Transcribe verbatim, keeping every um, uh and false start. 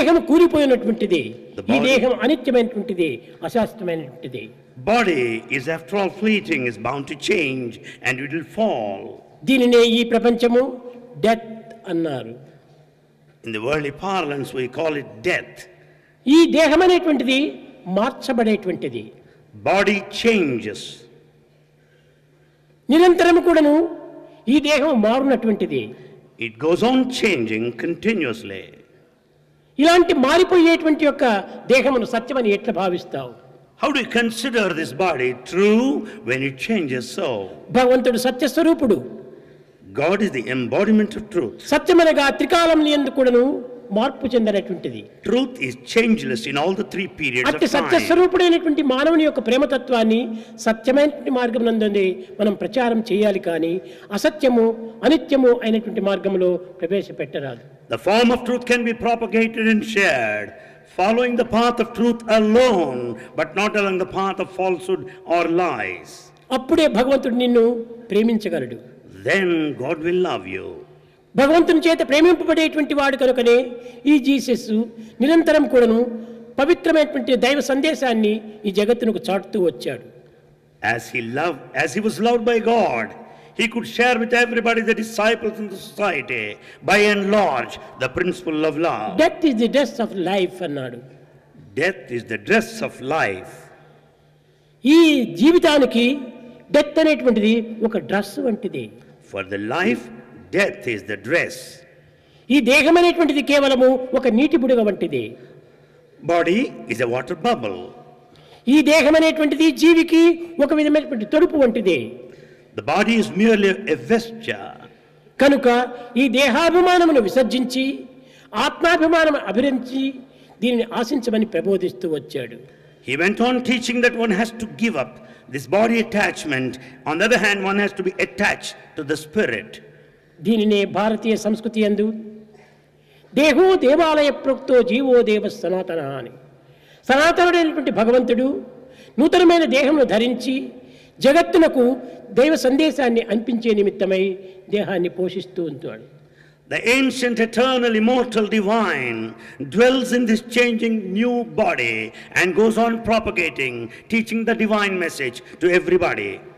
దేహం కూలిపోయినటువంటిది, The ఈ body- దేహం అనిత్యమైనటువంటిది, అశాశ్వతమైనటువంటిది. Body is after all fleeting, is bound to change, and it will fall. దీనినే ఈ ప్రపంచము డెత్ అన్నారు. In the worldly parlance, we call it death. ఈ దేహం అనేటువంటిది మార్చబడేటువంటిది. Body changes. నిరంతరం కూడాను ఈ దేహం మారునటువంటిది. It goes on changing continuously. ఇలాంటి మారిపోయేటువంటి యొక్క దేహమును సత్యమని ఎట్లా భావిస్తావు? How do you consider this body true when it changes so? భగవంతుడు సత్యస్వరూపుడు. God is the embodiment of truth. సత్యమనగా త్రికాలం యందు కూడాను మార్పు చెందనటువంటిది. Truth is changeless in all the three periods అట్టి of సత్య time. స్వరూపుడైనటువంటి మానవుని యొక్క ప్రేమతత్వాన్ని సత్యమైనటువంటి మార్గం నందు మనం ప్రచారం చేయాలి, కానీ అసత్యము అనిత్యము అయినటువంటి మార్గంలో ప్రవేశపెట్టరాదు. The form of truth can be propagated and shared, following the path of truth alone, but not along the path of falsehood or lies. అప్పుడే భగవంతుడు నిన్ను ప్రేమించగలడు. Then God will love you. భగవంతుని చేత ప్రేమింపబడేటువంటి వాడు కనుకనే ఈ జీసస్ నిరంతరం కూడాను పవిత్రమైనటువంటి దైవ సందేశాన్ని ఈ జగత్తునకు చాటుతూ వచ్చాడు. As he loved, as he was loved by God, he could share with everybody, the disciples in the society, by and large, the principle of love. Death is the dress of life అన్నాడు. Death is the dress of life. ఈ జీవితానికి death అనేటువంటిది ఒక dress వంటిది. For the life, death is the dress. ఈ దేహం అనేటువంటిది కేవలము ఒక నీటి బుడగ వంటిది. Body is a water bubble. ఈ దేహం అనేటువంటిది జీవికి ఒక విధమైనటువంటి తొడుపు వంటిది. The body is merely a vesture. కనుక ఈ దేహాభిమానమును విసర్జించి ఆత్మాభిమానం అభిరించి దీనిని ఆశించమని ప్రబోధిస్తూ వచ్చాడు. He went on teaching that one has to give up this body attachment. On the other hand, one has to be attached to the spirit. దీనినే భారతీయ సంస్కృతి యందు దేహో దేవాలయ ప్రోక్తో జీవో దేవ సనాతన అని, సనాతనుడైనటువంటి భగవంతుడు నూతనమైన దేహమును ధరించి జగత్తునకు దైవ సందేశాన్ని అనిపించే నిమిత్తమై దేహాన్ని పోషిస్తూ ఉంటాడు. The ancient, eternal, immortal, divine dwells in this changing new body and goes on propagating, teaching the divine message to everybody.